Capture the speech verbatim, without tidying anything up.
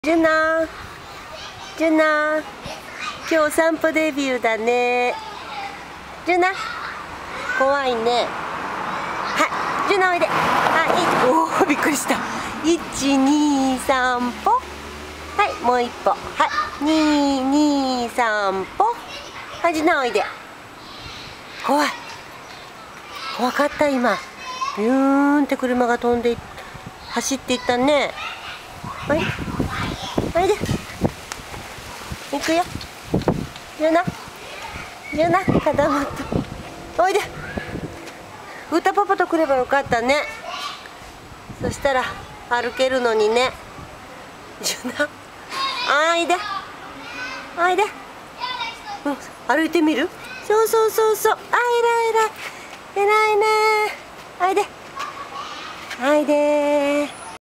ジュナ、ジュナ、今日散歩デビューだね。ジュナ、怖いね。はい、ジュナおいで。はい、おお、びっくりした。いち、に、さん歩。はい、もう一歩。はい、に、に、さん歩。はい、ジュナおいで。怖い。怖かった今。ビューンって車が飛んでい走っていったね。はい。おいで。行くよ。ゆな。ゆな、固まった。おいで。うたパパと来ればよかったね。そしたら歩けるのにね。ゆな。あいで。あいで。うん、歩いてみる？そうそうそうそう。あ、えらいえらい。えらいね。あいで。あいで。